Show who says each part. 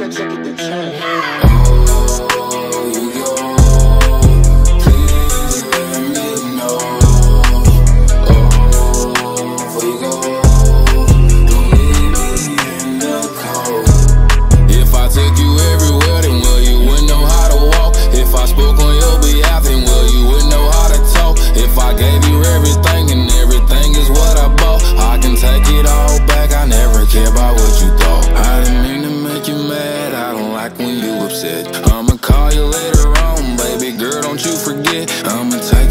Speaker 1: executive chairman.
Speaker 2: Oh, you go. Please let me know. Oh, before you go, don't leave me in the cold. If I took you everywhere, then well, you wouldn't know how to walk. If I spoke on your behalf, then well, you wouldn't know how to talk. If I gave you everything and everything is what I bought, I can take it all back, I never care about what you thought. I didn't mean to make you mad, I don't like when you upset. I'ma call you later on, baby girl, don't you forget. I'ma take